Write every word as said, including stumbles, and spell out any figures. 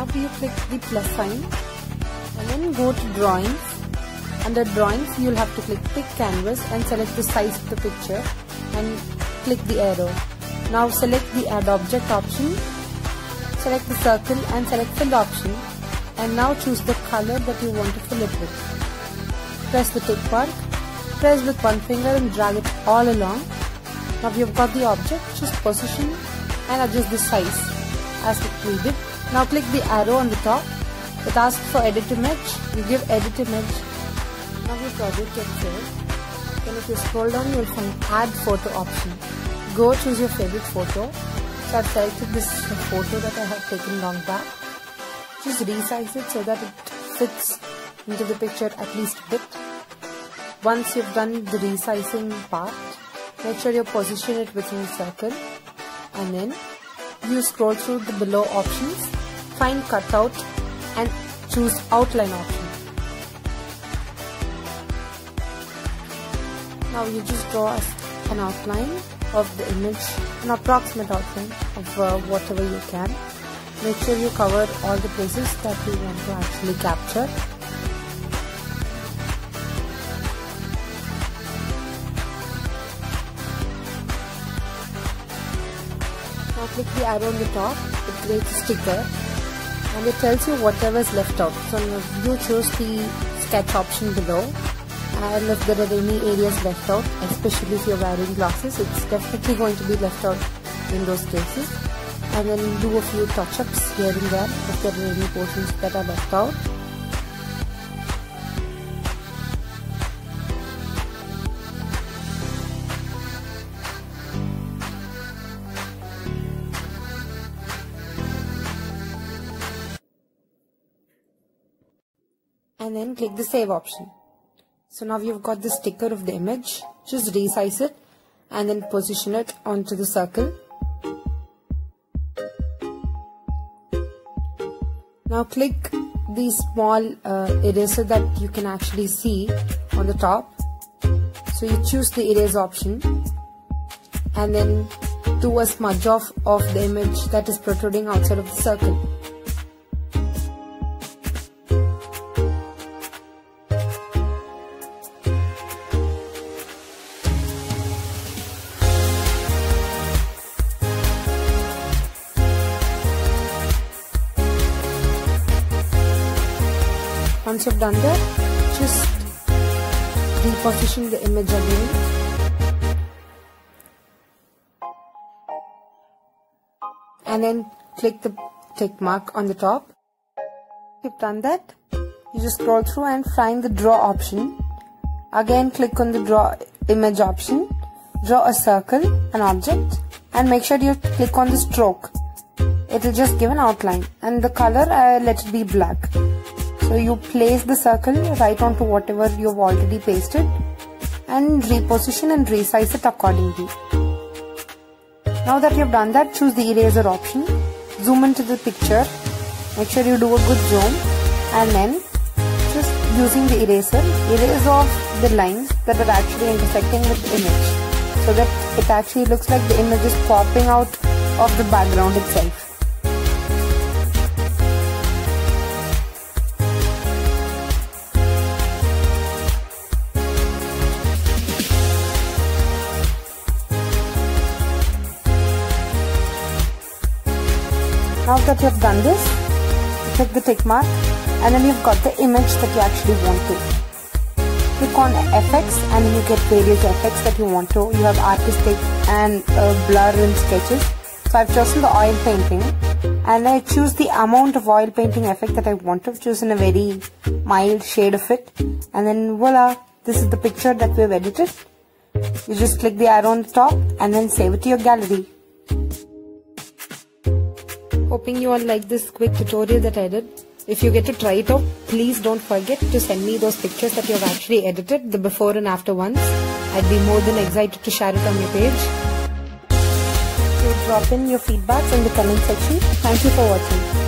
After you click the plus sign and then go to drawings. Under drawings you will have to click pick canvas and select the size of the picture and click the arrow. Now select the add object option, select the circle and select fill option, and now choose the color that you want to fill it with. Press the tick mark, press with one finger and drag it all along. Now you've got the object, just position and adjust the size as we did. Now click the arrow on the top. It asks for edit image. You give edit image. Now your project gets saved. Then if you scroll down, you will find add photo option. Go choose your favorite photo. So I've selected this photo that I have taken long back. Just resize it so that it fits into the picture at least a bit. Once you've done the resizing part, make sure you position it within the circle, and then you scroll through the below options, find cutout and choose outline option. Now you just draw an outline of the image, an approximate outline of uh, whatever you can. Make sure you cover all the places that you want to actually capture. Now click the arrow on the top, it creates a sticker and it tells you whatever is left out. So you choose the sketch option below, and if there are any areas left out, especially if you're wearing glasses, it's definitely going to be left out in those cases. And then do a few touch-ups here and there if there are any portions that are left out. And then click the save option. So now you've got the sticker of the image. Just resize it and then position it onto the circle. Now click the small uh, eraser that you can actually see on the top. So you choose the erase option and then do a smudge off of the image that is protruding outside of the circle. Once you've done that, just reposition the image again and then click the tick mark on the top. If you've done that, you just scroll through and find the draw option. Again click on the draw image option, draw a circle, an object, and make sure you click on the stroke. It will just give an outline, and the color uh, let it be black. So you place the circle right onto whatever you've already pasted and reposition and resize it accordingly. Now that you've done that, choose the eraser option, zoom into the picture, make sure you do a good zoom, and then just using the eraser, erase off the lines that are actually intersecting with the image so that it actually looks like the image is popping out of the background itself. Now that you have done this, click the tick mark and then you've got the image that you actually want to. Click on effects and you get various effects that you want to. You have artistic and uh, blur and sketches. So I've chosen the oil painting and I choose the amount of oil painting effect that I want to. Choose in a very mild shade of it, and then voila, this is the picture that we've edited. You just click the arrow on the top and then save it to your gallery. Hoping you all like this quick tutorial that I did. If you get to try it out, please don't forget to send me those pictures that you have actually edited, the before and after ones. I'd be more than excited to share it on your page. So drop in your feedbacks in the comment section. Thank you for watching.